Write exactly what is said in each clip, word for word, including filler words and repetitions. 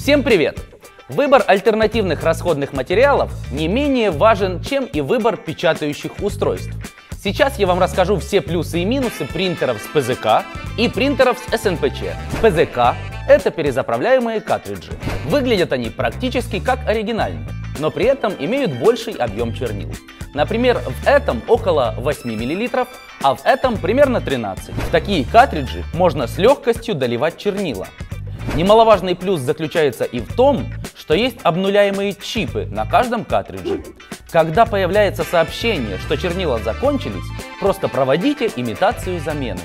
Всем привет! Выбор альтернативных расходных материалов не менее важен, чем и выбор печатающих устройств. Сейчас я вам расскажу все плюсы и минусы принтеров с пэ зэ ка и принтеров с эс эн пэ че. пэ зэ ка – это перезаправляемые картриджи. Выглядят они практически как оригинальные, но при этом имеют больший объем чернил. Например, в этом около восьми миллилитров, а в этом примерно тринадцать. В такие картриджи можно с легкостью доливать чернила. Немаловажный плюс заключается и в том, что есть обнуляемые чипы на каждом картридже. Когда появляется сообщение, что чернила закончились, просто проводите имитацию замены.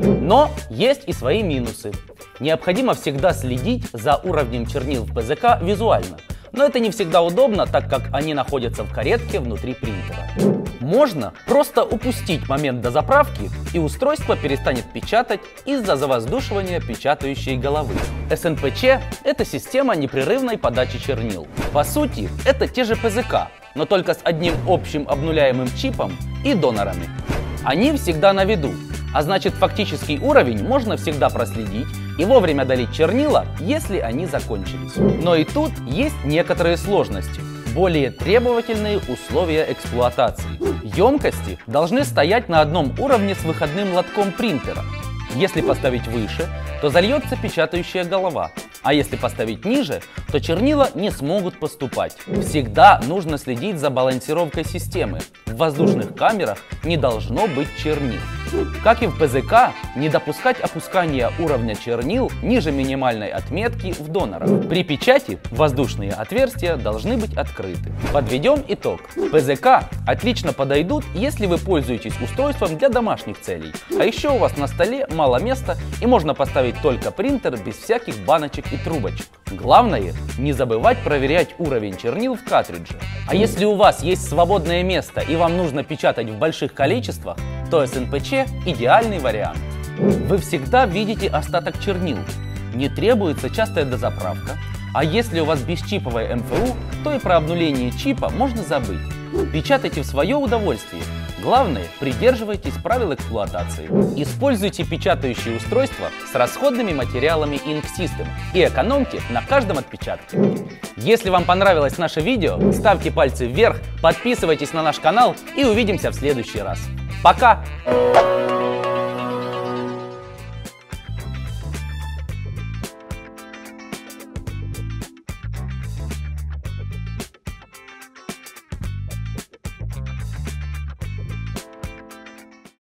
Но есть и свои минусы. Необходимо всегда следить за уровнем чернил в пэ зэ ка визуально. Но это не всегда удобно, так как они находятся в каретке внутри принтера. Можно просто упустить момент дозаправки, и устройство перестанет печатать из-за завоздушивания печатающей головы. эс эн пэ че – это система непрерывной подачи чернил. По сути, это те же пэ зэ ка, но только с одним общим обнуляемым чипом и донорами. Они всегда на виду, а значит, фактический уровень можно всегда проследить и вовремя долить чернила, если они закончились. Но и тут есть некоторые сложности. Более требовательные условия эксплуатации. Емкости должны стоять на одном уровне с выходным лотком принтера. Если поставить выше, то зальется печатающая голова, а если поставить ниже, то чернила не смогут поступать. Всегда нужно следить за балансировкой системы. В воздушных камерах не должно быть чернил. Как и в пэ зэ ка, не допускать опускания уровня чернил ниже минимальной отметки в донорах. При печати воздушные отверстия должны быть открыты. Подведем итог. пэ зэ ка отлично подойдут, если вы пользуетесь устройством для домашних целей. А еще у вас на столе мало места и можно поставить только принтер без всяких баночек и трубочек. Главное, не забывать проверять уровень чернил в картридже. А если у вас есть свободное место и вам нужно печатать в больших количествах, то эс эн пэ че – идеальный вариант. Вы всегда видите остаток чернил. Не требуется частая дозаправка. А если у вас бесчиповая эм эф у, то и про обнуление чипа можно забыть. Печатайте в свое удовольствие. Главное, придерживайтесь правил эксплуатации. Используйте печатающие устройства с расходными материалами Ink System и экономьте на каждом отпечатке. Если вам понравилось наше видео, ставьте пальцы вверх, подписывайтесь на наш канал и увидимся в следующий раз. Пока!